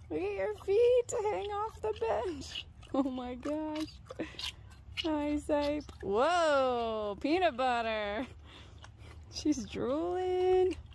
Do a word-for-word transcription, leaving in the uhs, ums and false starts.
Look at your feet to hang off the bench. Oh my gosh. Nice, Ape. Whoa, peanut butter. She's drooling.